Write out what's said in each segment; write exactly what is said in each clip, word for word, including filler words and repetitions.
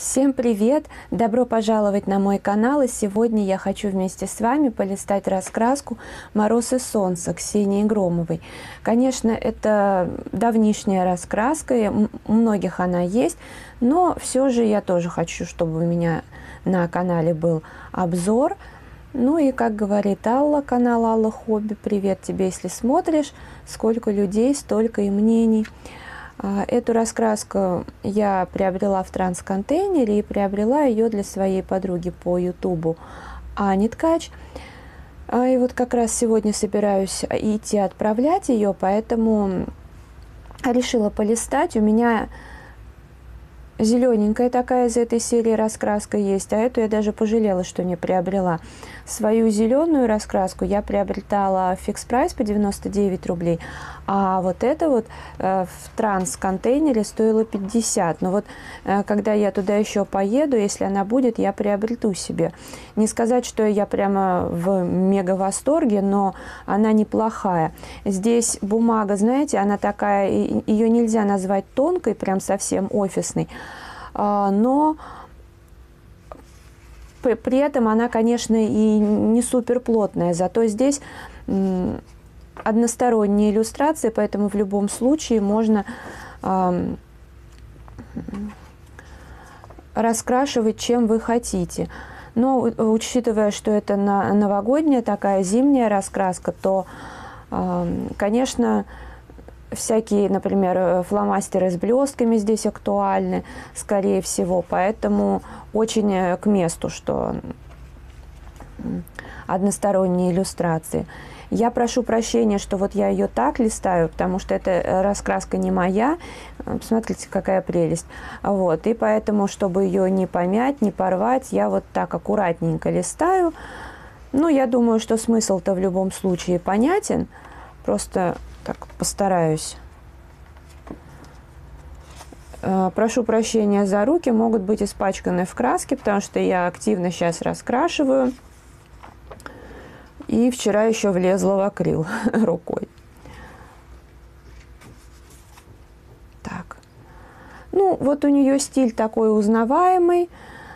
Всем привет! Добро пожаловать на мой канал, и сегодня я хочу вместе с вами полистать раскраску «Мороз и солнце» Ксении Громовой. Конечно, это давнишняя раскраска, и у многих она есть, но все же я тоже хочу, чтобы у меня на канале был обзор. Ну и, как говорит Алла, канал Алла Хобби, привет тебе, если смотришь, сколько людей, столько и мнений. Эту раскраску я приобрела в транс-контейнере и приобрела ее для своей подруги по ютубу Ани Ткач. И вот как раз сегодня собираюсь идти отправлять ее, поэтому решила полистать. У меня зелененькая такая из этой серии раскраска есть, а эту я даже пожалела, что не приобрела. Свою зеленую раскраску я приобретала в фикс прайс по девяносто девять рублей, а вот это вот э, в транс-контейнере стоило пятьдесят. Но вот э, когда я туда еще поеду, если она будет, я приобрету себе. Не сказать, что я прямо в мега восторге, но она неплохая. Здесь бумага, знаете, она такая, ее нельзя назвать тонкой, прям совсем офисной, э, но при этом она, конечно, и не супер плотная, зато здесь односторонние иллюстрации, поэтому в любом случае можно э, раскрашивать, чем вы хотите. Но учитывая, что это на, новогодняя такая зимняя раскраска, то, э, конечно, всякие, например, фломастеры с блестками здесь актуальны, скорее всего, поэтому очень к месту, что односторонние иллюстрации. Я прошу прощения, что вот я ее так листаю, потому что эта раскраска не моя. Посмотрите, какая прелесть. Вот. И поэтому, чтобы ее не помять, не порвать, я вот так аккуратненько листаю. Ну, я думаю, что смысл-то в любом случае понятен. Просто так постараюсь. Прошу прощения за руки, могут быть испачканы в краске, потому что я активно сейчас раскрашиваю. И вчера еще влезла в акрил рукой. Так. Ну, вот у нее стиль такой узнаваемый.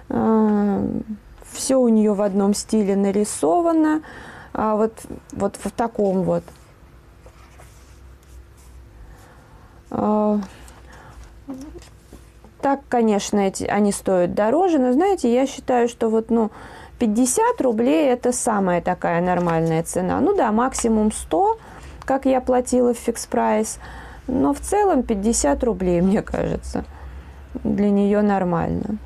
Все у нее в одном стиле нарисовано. А вот, вот в таком вот. Так, конечно, эти, они стоят дороже, но, знаете, я считаю, что вот, ну, пятьдесят рублей – это самая такая нормальная цена. Ну да, максимум сто, как я платила в фикс прайс, но в целом пятьдесят рублей, мне кажется, для нее нормально.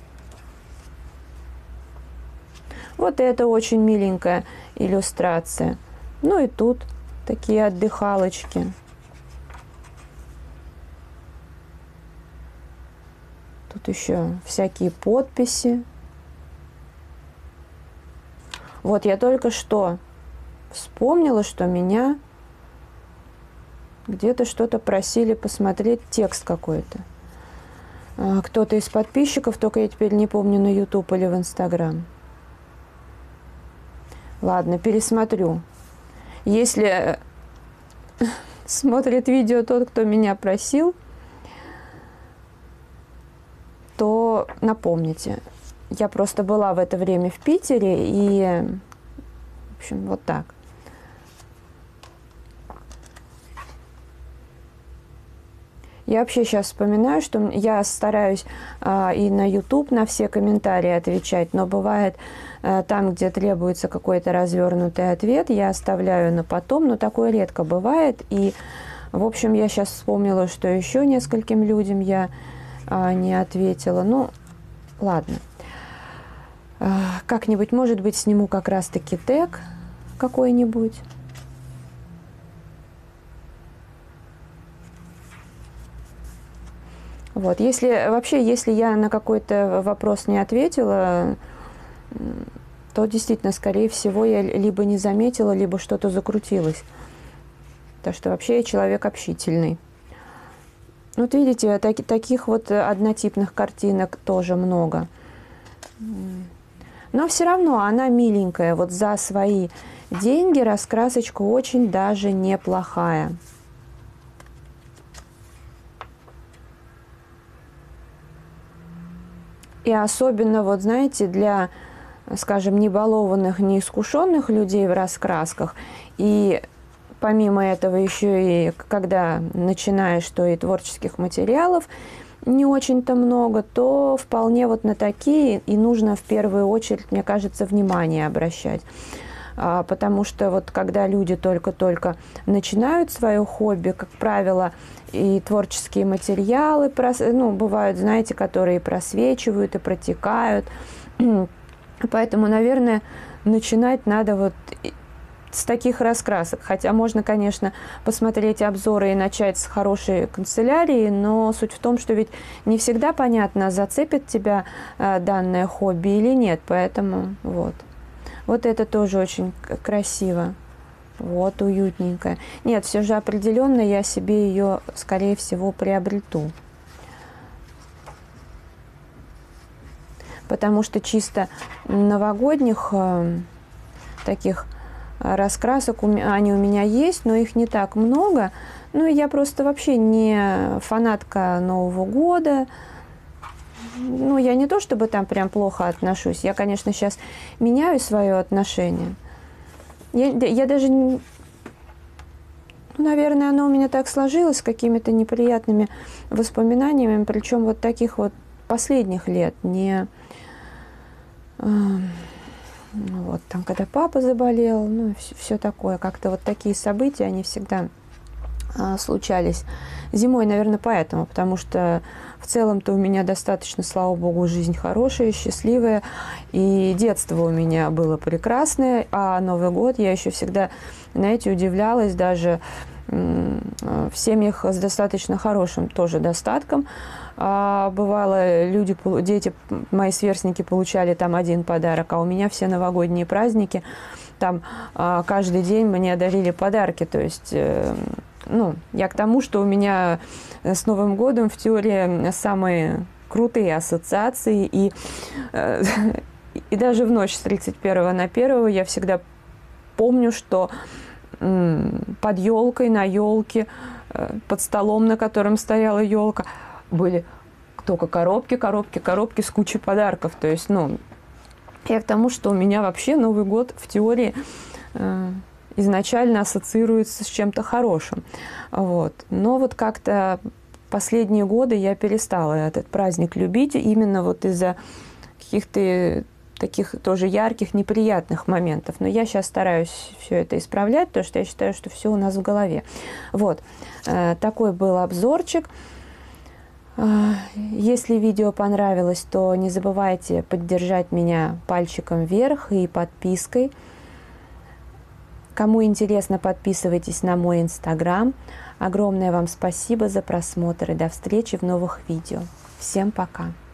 Вот это очень миленькая иллюстрация. Ну и тут такие отдыхалочки. Тут еще всякие подписи. Вот я только что вспомнила, что меня где-то что-то просили посмотреть, текст какой-то. Кто-то из подписчиков, только я теперь не помню, на ютуб или в инстаграм. Ладно, пересмотрю. Если смотрит видео тот, кто меня просил, то напомните. Я просто была в это время в Питере, и, в общем, вот так. Я вообще сейчас вспоминаю, что я стараюсь а, и на ютуб на все комментарии отвечать, но бывает а, там, где требуется какой-то развернутый ответ, я оставляю на потом, но такое редко бывает. И, в общем, я сейчас вспомнила, что еще нескольким людям я а, не ответила. Ну, ладно. Как-нибудь, может быть, сниму как раз-таки тег какой-нибудь. Вот, если вообще, если я на какой-то вопрос не ответила, то действительно, скорее всего, я либо не заметила, либо что-то закрутилось. Потому что вообще я человек общительный. Вот видите, так, таких вот однотипных картинок тоже много. Но все равно она миленькая. Вот за свои деньги раскрасочка очень даже неплохая. И особенно, вот знаете, для, скажем, небалованных, неискушенных людей в раскрасках, и помимо этого еще и когда начинаешь, что и творческих материалов не очень-то много, то вполне вот на такие и нужно в первую очередь, мне кажется, внимание обращать. А, потому что вот когда люди только-только начинают свое хобби, как правило, и творческие материалы, ну, бывают, знаете, которые просвечивают и протекают. Поэтому, наверное, начинать надо вот с таких раскрасок. Хотя можно, конечно, посмотреть обзоры и начать с хорошей канцелярии, но суть в том, что ведь не всегда понятно, зацепит тебя э, данное хобби или нет. Поэтому вот. Вот это тоже очень красиво. Вот, уютненькая. Нет, все же определенно я себе ее, скорее всего, приобрету. Потому что чисто новогодних э, таких раскрасок, они у меня есть, но их не так много. Ну, я просто вообще не фанатка Нового года. Ну, я не то, чтобы там прям плохо отношусь. Я, конечно, сейчас меняю свое отношение. Я, я даже... Ну, наверное, оно у меня так сложилось с какими-то неприятными воспоминаниями, причем вот таких вот последних лет, не... Вот, там, когда папа заболел, ну, все, все такое. Как-то вот такие события, они всегда а, случались зимой, наверное, поэтому. Потому что в целом-то у меня достаточно, слава богу, жизнь хорошая, счастливая. И детство у меня было прекрасное. А Новый год я еще всегда, знаете, удивлялась даже в семьях с достаточно хорошим тоже достатком. А бывало, люди, дети, мои сверстники получали там один подарок, а у меня все новогодние праздники, там каждый день мне дарили подарки. То есть, ну, я к тому, что у меня с Новым годом в теории самые крутые ассоциации. И, и даже в ночь с тридцать первого на первое я всегда помню, что под елкой, на елке, под столом, на котором стояла елка, были только коробки, коробки, коробки с кучей подарков. То есть, ну, я к тому, что у меня вообще Новый год в теории э, изначально ассоциируется с чем-то хорошим. Вот. Но вот как-то последние годы я перестала этот праздник любить именно вот из-за каких-то таких тоже ярких, неприятных моментов. Но я сейчас стараюсь все это исправлять, потому что я считаю, что все у нас в голове. Вот. Э, такой был обзорчик. Если видео понравилось, то не забывайте поддержать меня пальчиком вверх и подпиской. Кому интересно, подписывайтесь на мой инстаграм. Огромное вам спасибо за просмотр и до встречи в новых видео. Всем пока!